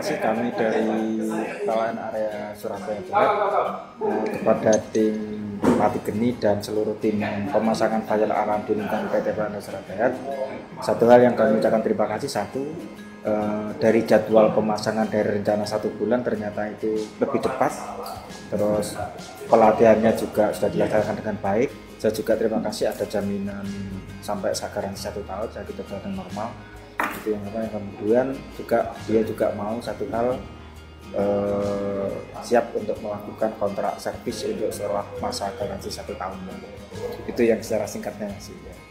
kasih kami dari Kalangan Area Surabaya Barat kepada tim Pati Geni dan seluruh tim pemasangan file alarm di lingkungan PT Pln Surabaya. Satu hal yang kami ucapkan terima kasih, dari jadwal pemasangan dari rencana 1 bulan ternyata itu lebih cepat. Terus pelatihannya juga sudah dilaksanakan dengan baik. Saya juga terima kasih ada jaminan sampai garansi 1 tahun, saya kita berjalan normal. Itu yang kemudian juga dia juga mau satu hal, siap untuk melakukan kontrak servis untuk setelah masa garansi 1 tahun. Itu yang secara singkatnya sih.